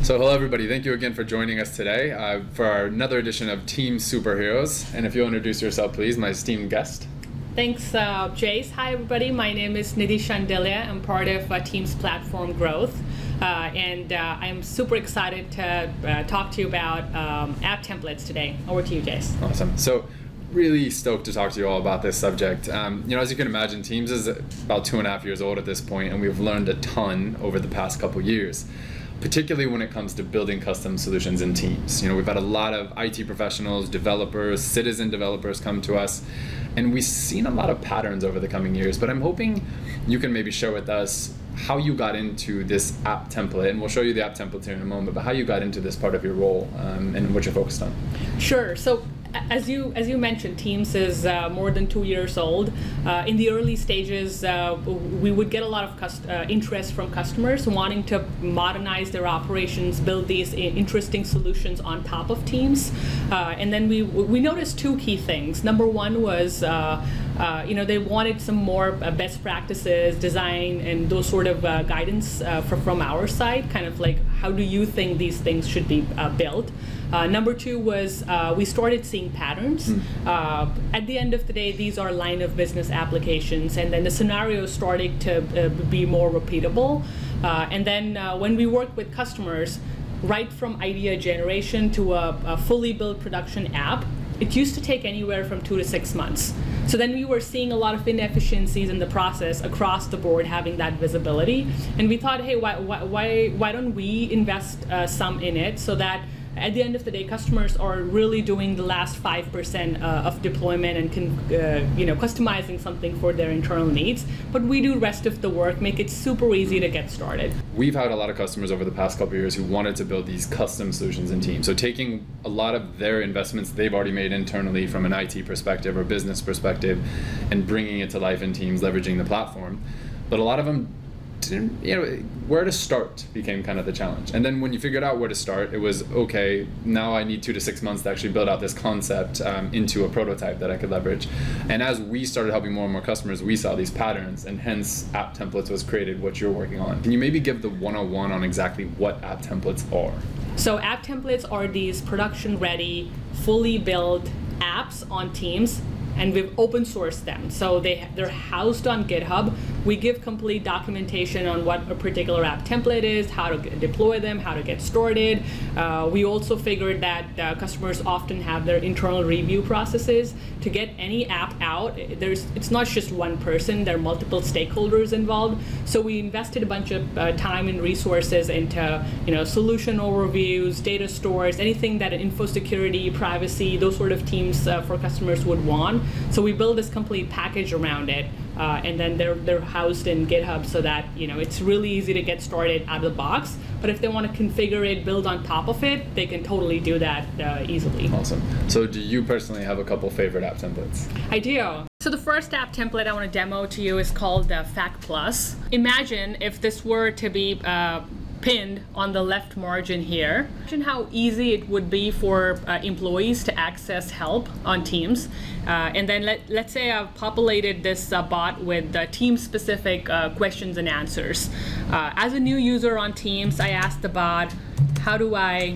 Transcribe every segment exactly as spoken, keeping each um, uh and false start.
So hello everybody, thank you again for joining us today uh, for our, another edition of Team Superheroes. And if you'll introduce yourself please, my esteemed guest. Thanks, uh, Jace. Hi everybody, my name is Nidhi Shandelia. I'm part of uh, Team's platform growth. Uh, and uh, I'm super excited to uh, talk to you about um, app templates today. Over to you, Jace. Awesome. So really stoked to talk to you all about this subject. Um, you know, as you can imagine, Teams is about two and a half years old at this point, and we've learned a ton over the past couple years, particularly when it comes to building custom solutions in Teams. You know, we've had a lot of I T professionals, developers, citizen developers come to us, and we've seen a lot of patterns over the coming years, but I'm hoping you can maybe share with us how you got into this app template, and we'll show you the app template here in a moment, but how you got into this part of your role um, and what you're focused on. Sure. So as you as you mentioned, Teams is uh, more than two years old. Uh, in the early stages, uh, we would get a lot of cust uh, interest from customers wanting to modernize their operations, build these interesting solutions on top of Teams. Uh, and then we we noticed two key things. Number one was uh, uh, you know, they wanted some more uh, best practices, design, and those sort of uh, guidance uh, from from our side. Kind of like, how do you think these things should be uh, built? Uh, number two was uh, we started seeing patterns. Mm. Uh, at the end of the day, these are line of business applications, and then the scenarios started to uh, be more repeatable. Uh, and then uh, when we work with customers, right from idea generation to a, a fully built production app, it used to take anywhere from two to six months. So then we were seeing a lot of inefficiencies in the process across the board, having that visibility. And we thought, hey, why, why, why don't we invest uh, some in it so that at the end of the day, customers are really doing the last five percent uh, of deployment and can, uh, you know, customizing something for their internal needs. But we do the rest of the work, make it super easy to get started. We've had a lot of customers over the past couple of years who wanted to build these custom solutions in Teams. So taking a lot of their investments they've already made internally from an I T perspective or business perspective and bringing it to life in Teams, leveraging the platform. But a lot of them didn't, you know, where to start became kind of the challenge. And then when you figured out where to start, it was, okay, now I need two to six months to actually build out this concept um, into a prototype that I could leverage. And as we started helping more and more customers, we saw these patterns, and hence app templates was created, what you're working on. Can you maybe give the one oh one on exactly what app templates are? So app templates are these production ready, fully built apps on Teams, and we've open sourced them. So they, they're housed on GitHub. We give complete documentation on what a particular app template is, how to deploy them, how to get started. Uh, we also figured that uh, customers often have their internal review processes. To get any app out, there's, it's not just one person, there are multiple stakeholders involved. So we invested a bunch of uh, time and resources into, you know, solution overviews, data stores, anything that info security, privacy, those sort of teams uh, for customers would want. So we build this complete package around it, uh, and then they're they're housed in GitHub so that, you know, it's really easy to get started out of the box. But if they want to configure it, build on top of it, they can totally do that uh, easily. Awesome. So do you personally have a couple favorite app templates? I do. So the first app template I want to demo to you is called uh, Fact Plus. Imagine if this were to be uh, pinned on the left margin here. Imagine how easy it would be for uh, employees to access help on Teams. Uh, and then let, let's say I've populated this uh, bot with uh, team-specific uh, questions and answers. Uh, as a new user on Teams, I asked the bot, how do I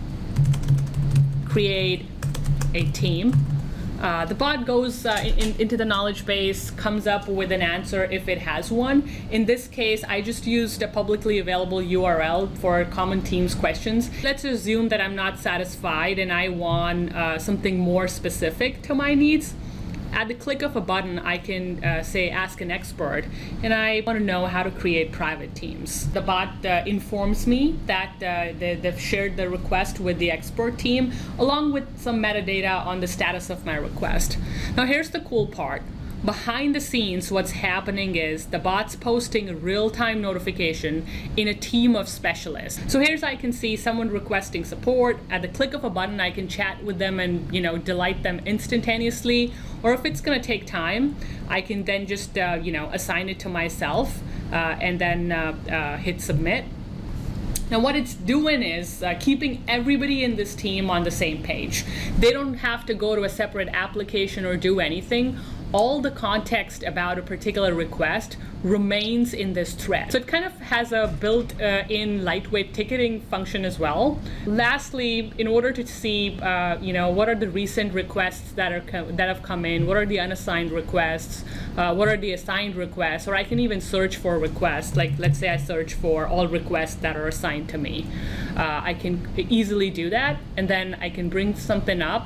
create a team? Uh, the bot goes uh, in, into the knowledge base, comes up with an answer if it has one. In this case, I just used a publicly available U R L for common Teams questions. Let's assume that I'm not satisfied and I want uh, something more specific to my needs. At the click of a button, I can uh, say, ask an expert, and I want to know how to create private teams. The bot uh, informs me that uh, they, they've shared the request with the expert team, along with some metadata on the status of my request. Now here's the cool part. Behind the scenes, what's happening is the bot's posting a real-time notification in a team of specialists. So here's I can see someone requesting support. At the click of a button, I can chat with them and, you know, delight them instantaneously. Or if it's going to take time, I can then just uh, you know, assign it to myself uh, and then uh, uh, hit submit. Now what it's doing is uh, keeping everybody in this team on the same page. They don't have to go to a separate application or do anything. all the context about a particular request remains in this thread. So it kind of has a built-in lightweight ticketing function as well. Lastly, in order to see, uh, you know, what are the recent requests that are that have come in, what are the unassigned requests, uh, what are the assigned requests, or I can even search for requests. Like, let's say I search for all requests that are assigned to me. Uh, I can easily do that, and then I can bring something up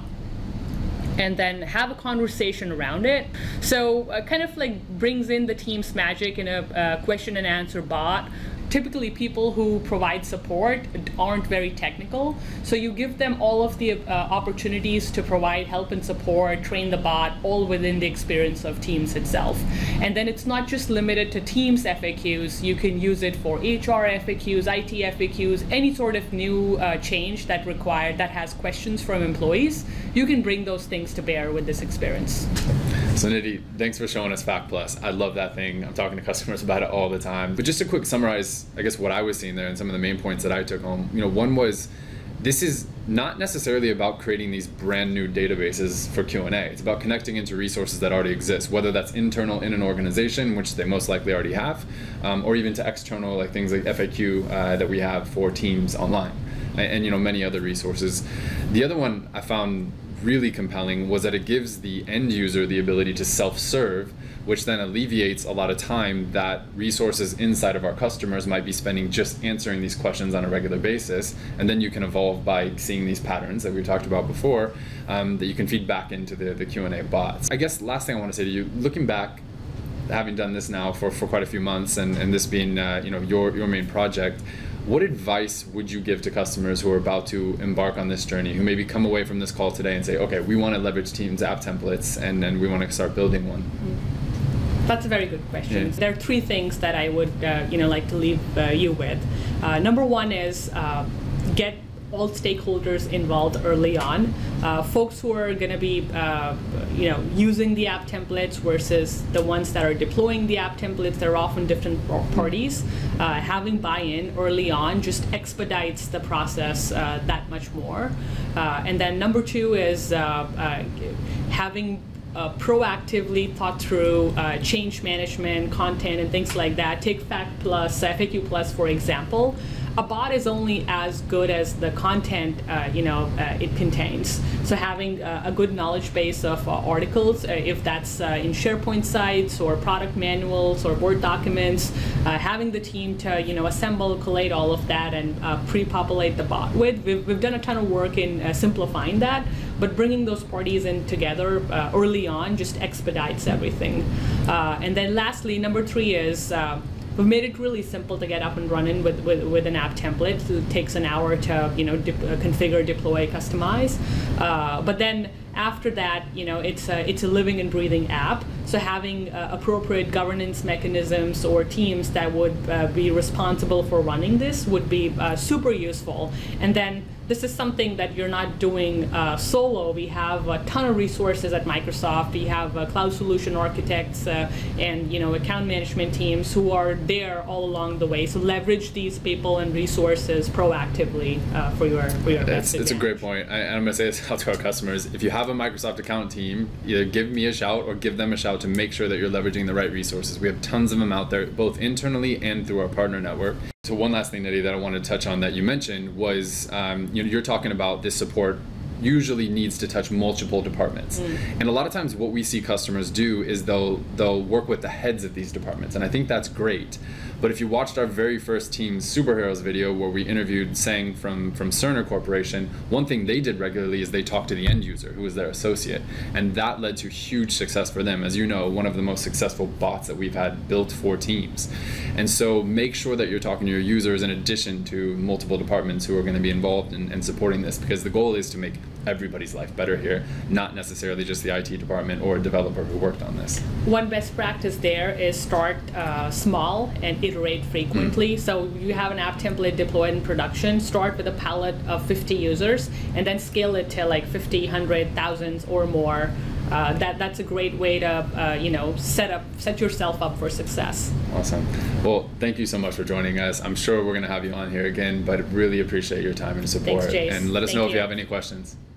and then have a conversation around it. So uh, kind of like brings in the team's magic in a uh, question and answer bot. Typically people who provide support aren't very technical, so you give them all of the uh, opportunities to provide help and support, train the bot, all within the experience of Teams itself. And then it's not just limited to Teams F A Qs, you can use it for H R F A Qs, I T F A Qs, any sort of new uh, change that required, that has questions from employees, you can bring those things to bear with this experience. So Nidhi, thanks for showing us Fact Plus. I love that thing. I'm talking to customers about it all the time. But just to quick summarize, I guess, what I was seeing there and some of the main points that I took home. You know, one was, this is not necessarily about creating these brand new databases for Q and A. It's about connecting into resources that already exist, whether that's internal in an organization, which they most likely already have, um, or even to external, like things like F A Q uh, that we have for Teams online, and, and you know, many other resources. The other one I found really compelling was that it gives the end user the ability to self-serve, which then alleviates a lot of time that resources inside of our customers might be spending just answering these questions on a regular basis. And then you can evolve by seeing these patterns that we talked about before, um, that you can feed back into the, the Q and A bots. I guess last thing I want to say to you, looking back, having done this now for, for quite a few months, and, and this being uh, you know, your, your main project, what advice would you give to customers who are about to embark on this journey, who maybe come away from this call today and say, okay, we want to leverage Teams app templates, and then we want to start building one? That's a very good question. Yeah. There are three things that I would uh, you know, like to leave uh, you with. Uh, number one is uh, get all stakeholders involved early on. Uh, folks who are going to be uh, you know, using the app templates versus the ones that are deploying the app templates, they're often different parties. Uh, having buy-in early on just expedites the process uh, that much more. Uh, and then number two is uh, uh, having Uh, proactively thought through uh, change management, content, and things like that. Take Fact Plus, F A Q Plus, for example. A bot is only as good as the content uh, you know uh, it contains. So having uh, a good knowledge base of uh, articles, uh, if that's uh, in SharePoint sites or product manuals or Word documents, uh, having the team to you know assemble, collate all of that, and uh, pre-populate the bot with. We've, we've done a ton of work in uh, simplifying that, but bringing those parties in together uh, early on just expedites everything. Uh, and then lastly, number three is uh, we've made it really simple to get up and running with, with, with an app template. It takes an hour to you know, de uh, configure, deploy, customize. Uh, but then after that, you know, it's a, it's a living and breathing app. So having uh, appropriate governance mechanisms or teams that would uh, be responsible for running this would be uh, super useful. And then this is something that you're not doing uh, solo. We have a ton of resources at Microsoft. We have uh, cloud solution architects uh, and you know account management teams who are there all along the way. So leverage these people and resources proactively uh, for your for your best It's, it's a great point. I, I'm going to say this out to our customers. If you have a Microsoft account team, either give me a shout or give them a shout to make sure that you're leveraging the right resources. We have tons of them out there, both internally and through our partner network. So one last thing, Nidhi, that I wanted to touch on that you mentioned was, um, you know, you're talking about this support usually needs to touch multiple departments. Mm. And a lot of times what we see customers do is they'll they'll work with the heads of these departments, and I think that's great. But if you watched our very first Teams Superheroes video where we interviewed Sang from, from Cerner Corporation, one thing they did regularly is they talked to the end user, who was their associate. And that led to huge success for them. As you know, one of the most successful bots that we've had built for Teams. And so make sure that you're talking to your users in addition to multiple departments who are going to be involved in, in supporting this, because the goal is to make everybody's life better here, not necessarily just the I T department or a developer who worked on this. One best practice there is start uh, small and iterate frequently. Mm. So you have an app template deployed in production, start with a palette of fifty users, and then scale it to like fifty, one hundred, thousands or more. Uh, that that's a great way to uh, you know set up set yourself up for success. Awesome. Well, thank you so much for joining us. I'm sure we're going to have you on here again, but really appreciate your time and support. Thanks, Jace. And let us Thank know you. if you have any questions.